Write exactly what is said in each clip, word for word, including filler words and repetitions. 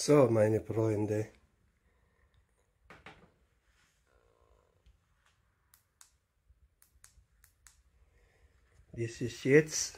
So, meine Freunde, das ist jetzt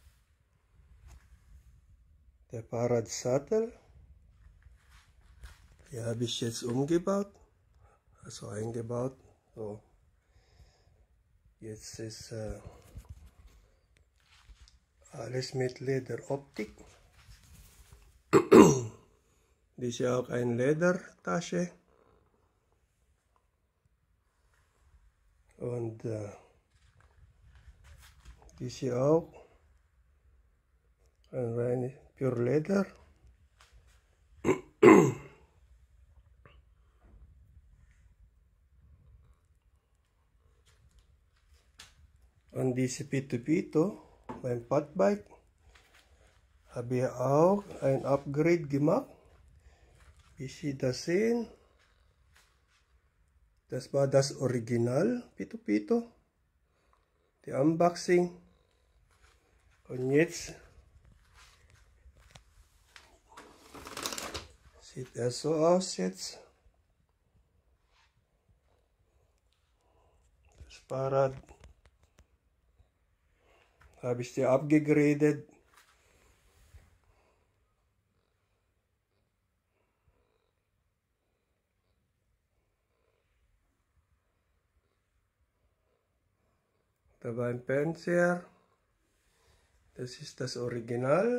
der Fahrradsattel. Den habe ich jetzt umgebaut, also eingebaut. So. Jetzt ist äh, alles mit Lederoptik. Das ist ja auch eine Ledertasche. Und äh, die ist hier auch ein reines Pure Leder. Und diese Pito Pito, mein Padbike, habe ich auch ein Upgrade gemacht. Wie Sie das sehen, das war das Original Pito Pito, die Unboxing. Und jetzt sieht er so aus jetzt. Das Fahrrad habe ich dir abgegradet. Da war ein Fernseher. Das ist das Original.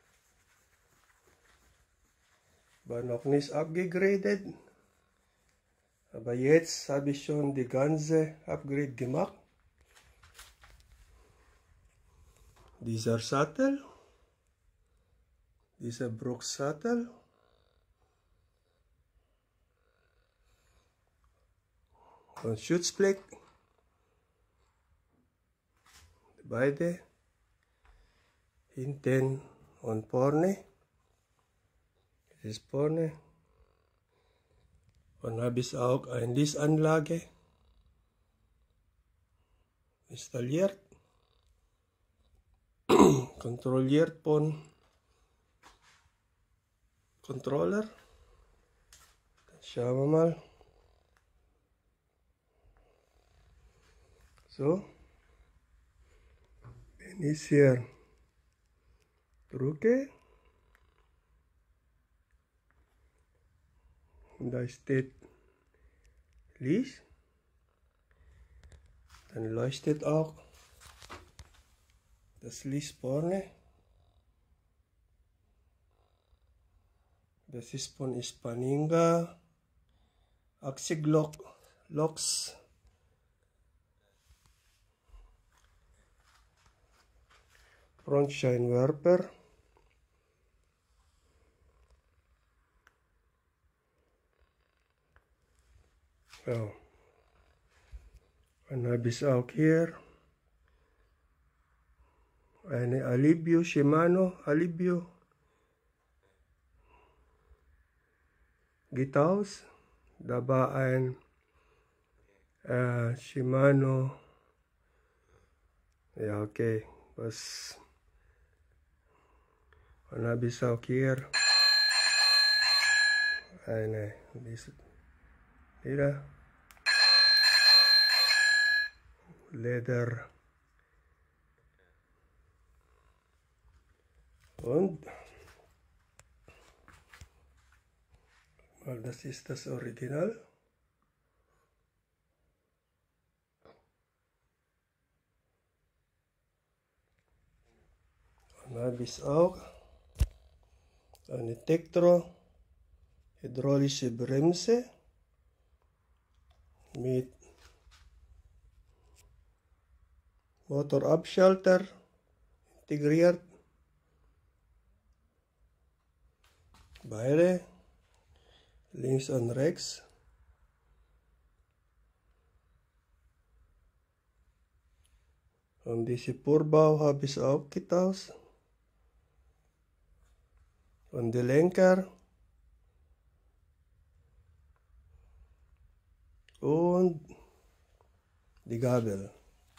War noch nicht abgegradet. Aber jetzt habe ich schon die ganze Upgrade gemacht. Dieser Sattel, dieser Bruchsattel, und Schutzblech, beide, hinten und vorne, das ist vorne, und habe ich auch eine Lichtanlage installiert. Kontrolliert von Controller. Dann schauen wir mal. So. Wenn ich hier drücke, und da steht Licht, dann leuchtet auch das Licht vorne. Das ist von Spaninga Axiglox. Frontscheinwerfer. Ja. Dann habe ich auch hier eine Alibio, Shimano Alibio Gitaus. Da war ein äh, Shimano, ja okay, was, dann habe ich auch hier eine, diese, wieder Leder. Und das ist das Original. Dann habe ich auch eine Tektro hydraulische Bremse mit Motorabschalter integriert. Beide, links und rechts. Und diese Vorbau habe ich auch getauscht. Und die Lenker. Und die Gabel.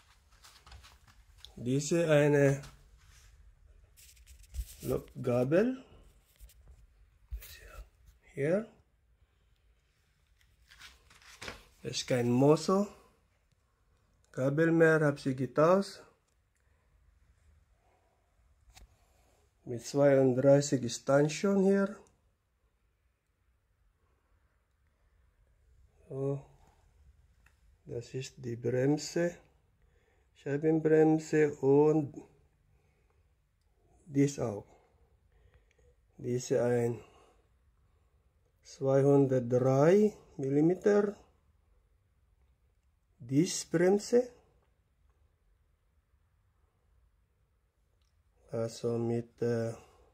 Diese eine Gabel. Hier. Das ist kein Moso. Kabel mehr, habe sie getauscht. Mit zweiunddreißig Stanchion hier. So. Das ist die Bremse. Scheibenbremse und dies auch. Diese ein zweihundertdrei Millimeter Disc-Bremse, also mit äh,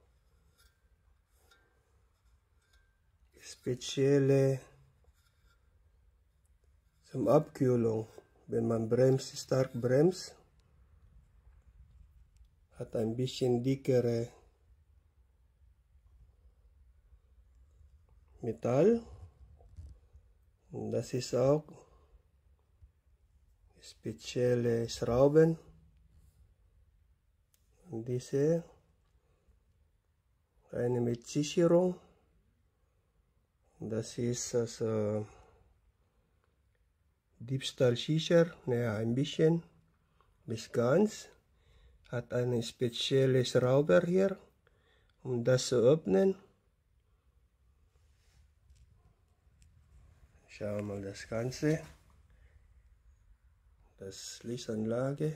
spezielle zum Abkühlung, wenn man bremst, stark bremst, hat ein bisschen dickere Metall. Und das ist auch spezielle Schrauben. Und diese eine mit Sicherung. Und das ist also Diebstahlsicher, naja, ein bisschen bis ganz. Hat eine spezielle Schrauber hier, um das zu öffnen. Schauen wir mal das Ganze. Das Lichtanlage.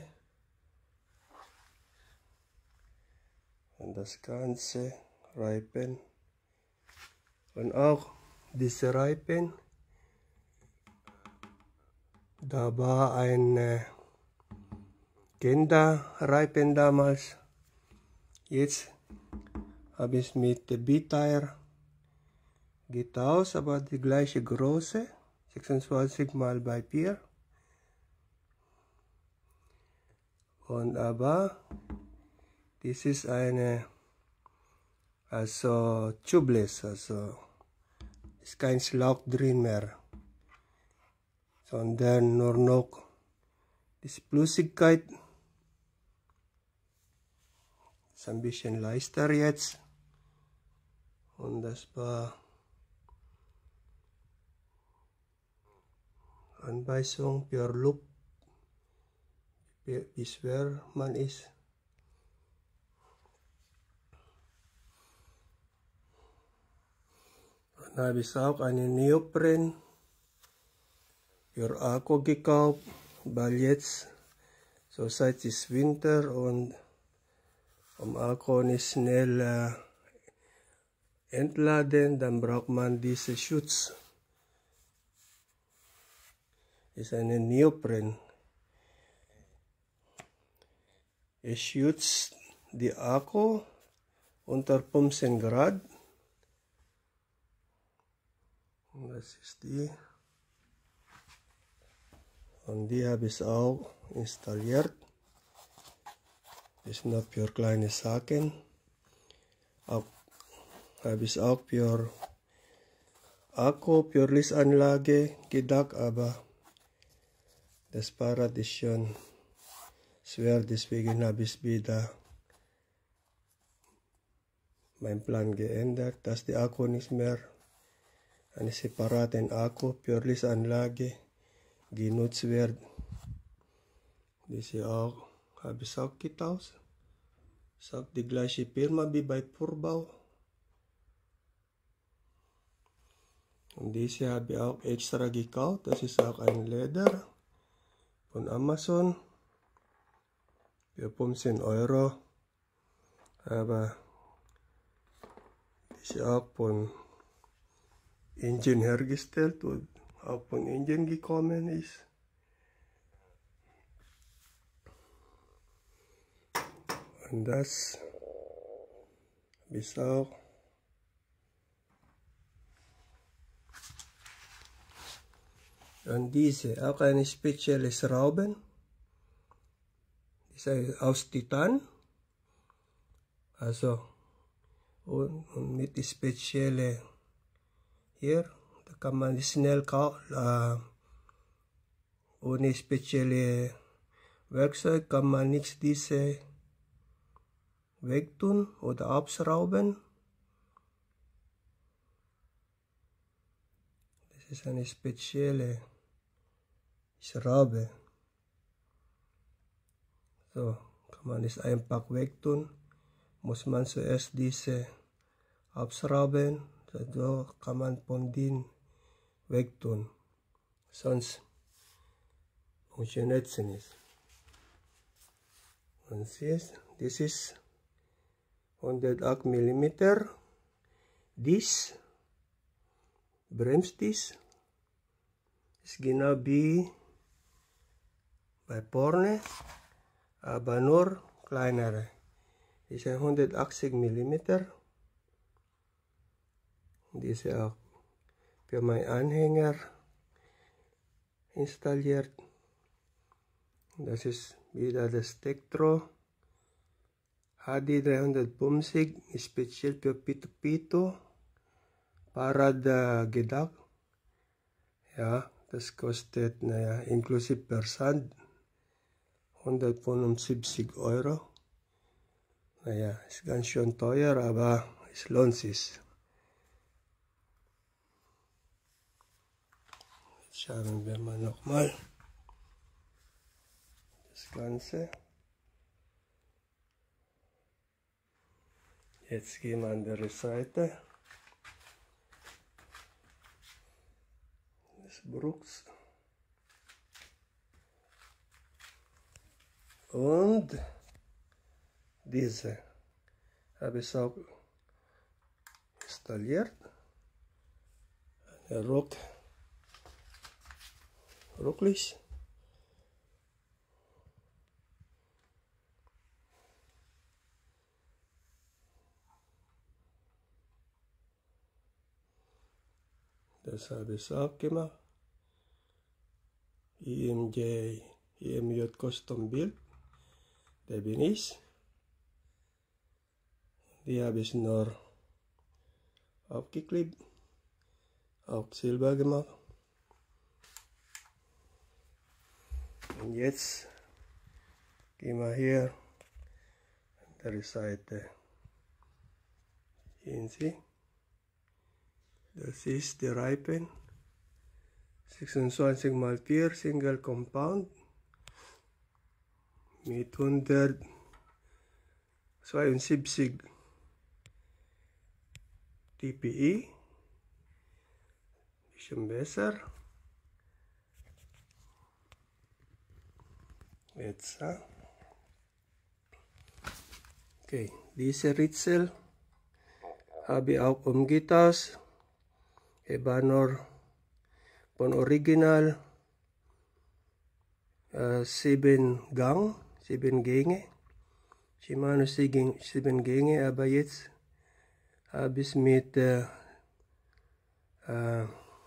Und das ganze Reifen. Und auch diese Reifen. Da war ein äh, Kinderreifen damals. Jetzt habe ich es mit B-Tire getauscht, aber die gleiche Größe, sechsundzwanzig mal bei vier. Und aber dies ist eine, also tubeless, also ist kein Schlauch drin mehr, sondern nur noch die Flüssigkeit. Ist ein bisschen leichter jetzt. Und das war Anweisung per Loop, wie schwer man ist. Dann habe ich auch einen Neopren für Akku gekauft, weil jetzt so seit es Winter und um Akku nicht schnell äh, entladen, dann braucht man diese Schutz. Ist eine Neopren. Es schützt die Akku unter fünfzehn Grad. Und das ist die. Und die habe ich auch installiert. Ist nur für kleine Sachen. Auch habe ich auch für Akku, für Lichtanlage gedacht, aber das Fahrrad ist schon schwer, deswegen habe ich wieder meinen Plan geändert, dass die Akku nicht mehr einen separaten Akku für Lichtanlage genutzt wird. Diese auch habe ich auch getauscht. Ist auch die gleiche Firma wie bei Purbau. Und diese habe ich auch extra gekauft. Das ist auch ein Leder von Amazon für fünfzehn Euro. Aber ist auch von Indien hergestellt und auch von Indien gekommen ist. Und das ist auch und diese auch eine spezielle Schrauben. Ist aus Titan. Also und, und mit spezielle hier, da kann man schnell kaufen. Ohne spezielle Werkzeug kann man nichts diese wegtun oder abschrauben. ist eine spezielle Schraube. So, kann man es einfach wegtun. Muss man zuerst diese abschrauben. So kann man von den wegtun. Sonst funktioniert es nicht. Und siehst, das ist hundertacht Millimeter. Dies, Bremsdies, ist genau wie bei vorne, aber nur kleinere. Das ist hundertachtzig Millimeter. Diese auch für meinen Anhänger installiert. Das ist wieder das Tektro H D dreihundertfünfzig, speziell für Pito Pito, Parada-Gedacht. Ja, das kostet, naja, inklusive Versand hundertfünfundsiebzig Euro. Naja, ist ganz schön teuer, aber es lohnt sich. Jetzt schauen wir mal nochmal das Ganze. Jetzt gehen wir an die andere Seite des Bruchs. Und diese habe ich auch installiert. Eine Ruck, Rucklicht. Das habe ich auch gemacht. I M J, I M J Custom Build. Der bin ich. Die habe ich nur aufgeklebt. Auch Silber gemacht. Und jetzt gehen wir hier an der Seite. Sehen Sie? Das ist die Reifen, sechsundzwanzig mal vier Single Compound mit hundertzweiundsiebzig D P I, bisschen besser. Jetzt, okay, diese Ritzel habe ich auch umgetauscht. Ich war nur von Original äh, sieben Gang, sieben Gänge, Shimano sieben, sieben Gänge, aber jetzt habe ich mit äh, äh,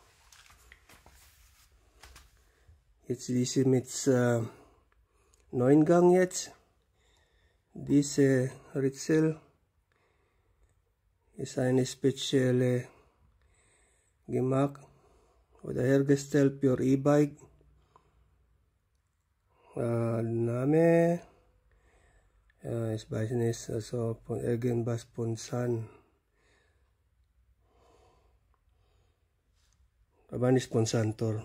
jetzt diese mit äh, neun Gang jetzt. Diese Ritzel ist eine spezielle gemacht oder hergestellt für E-Bike. Äh, Name, ja, ich weiß nicht, also von irgendwas von Sun. Aber nicht von Santor.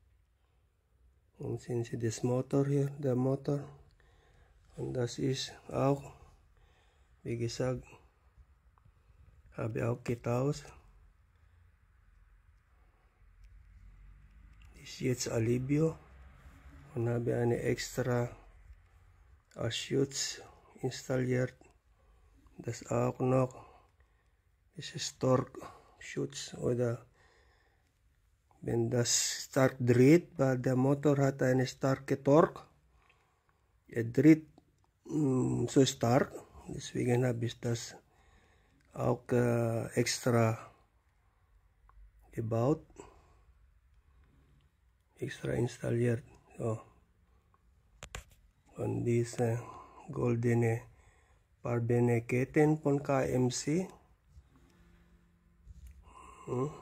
Und sehen Sie das Motor hier, der Motor. Und das ist auch, wie gesagt, habe ich auch getauscht. Ist jetzt Alibio und habe eine extra als Schutz installiert. Das auch noch ist Torque-Schutz, oder wenn das stark dreht, weil der Motor hat eine starke Torque. Er dreht mh, so stark, deswegen habe ich das auch äh, extra gebaut. Extra installiert. So. Und diese goldene Parbene Ketten von K M C. Hm.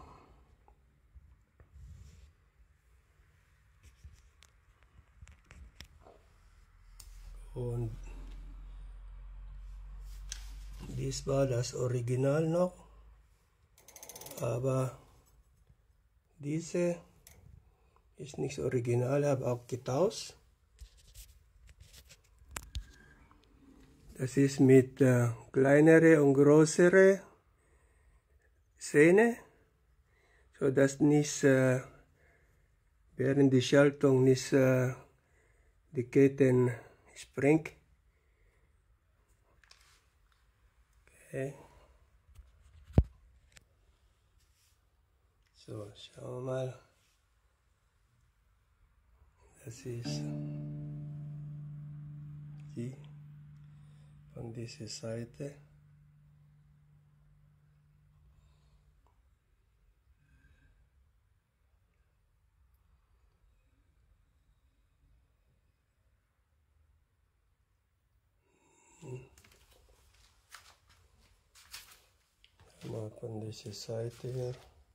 Und dies war das Original noch, aber Diese ist nicht original, habe auch getauscht. Das ist mit äh, kleinere und größere Sehne, so dass nicht äh, während die Schaltung nicht äh, die Ketten springt. Okay. So, schauen wir mal. Das ist die von dieser Seite. Mal von dieser Seite hier.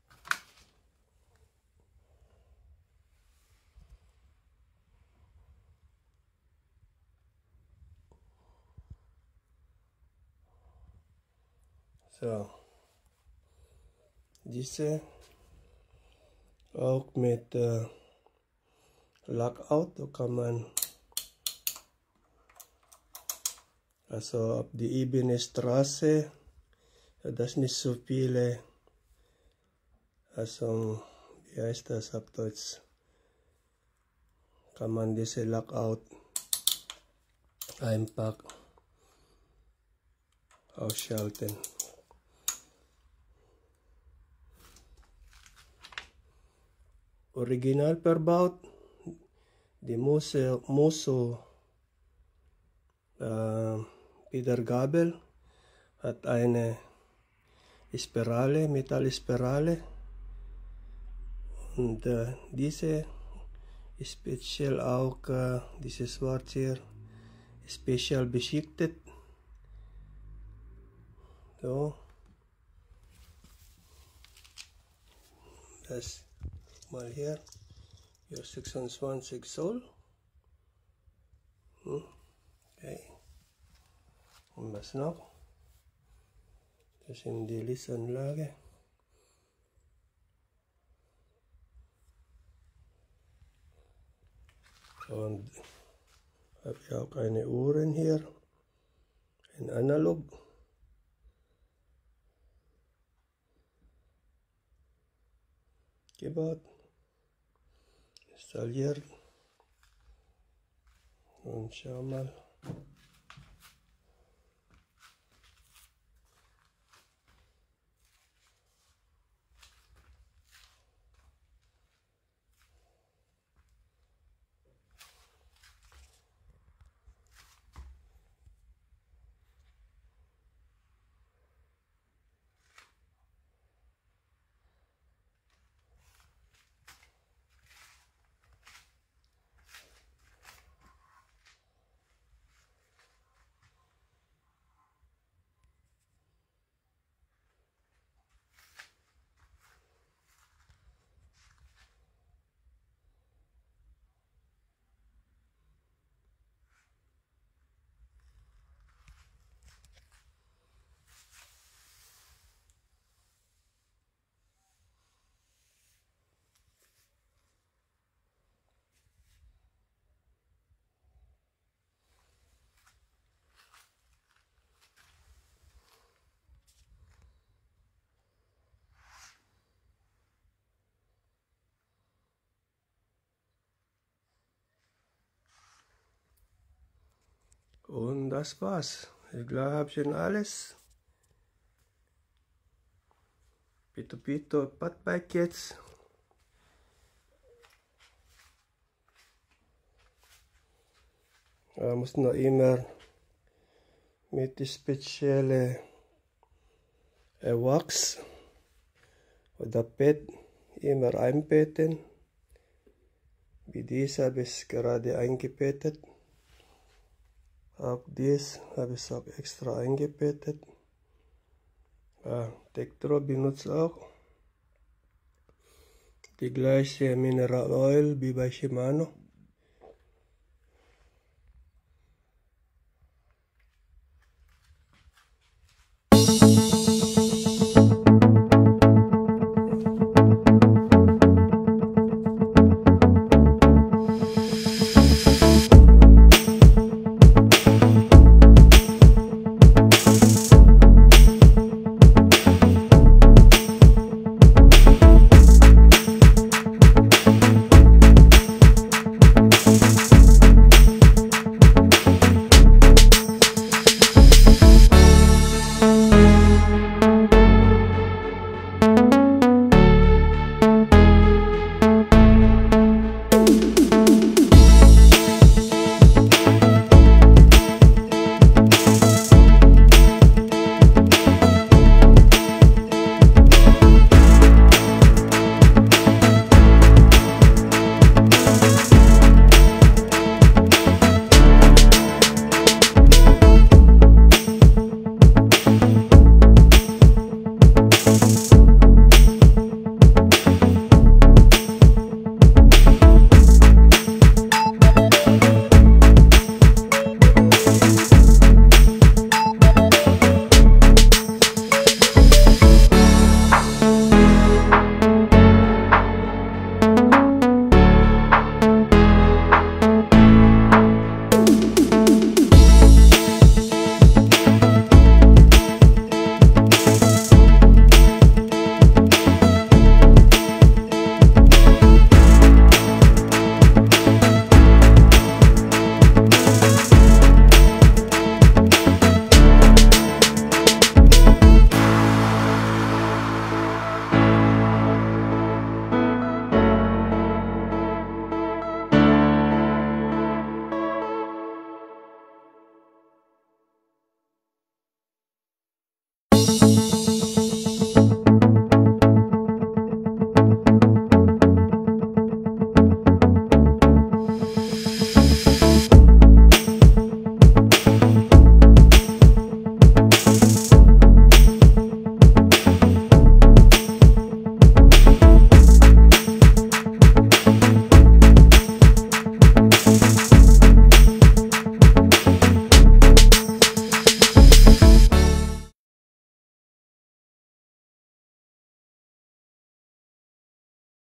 So, diese auch mit äh, Lockout, da kann man also auf die ebene Straße, dass nicht so viele, also wie heißt das auf Deutsch, kann man diese Lockout einfach ausschalten. Original verbaut, die Musso, Musso äh, Wiedergabel hat eine Spirale, Metallspirale, und äh, diese ist speziell auch, äh, dieses Schwarz hier, speziell beschichtet. So. Das mal hier, hier sechsundzwanzig Zoll. Hm. Okay. Und was noch? Das sind die Lichtanlage. Und habe ich auch eine Uhren hier, ein Analog. Gebaut, installiert und schau mal. Und das war's. Ich glaube, ich habe schon alles. Pito Pito Padbike jetzt. Man muss noch immer mit speziellen äh, Wachs oder Pet immer einbetten. Wie dies habe ich gerade eingebettet. Auch dies habe ich auch extra eingebettet. Ah, Tektro benutzt auch die gleiche Mineral Oil wie bei Shimano.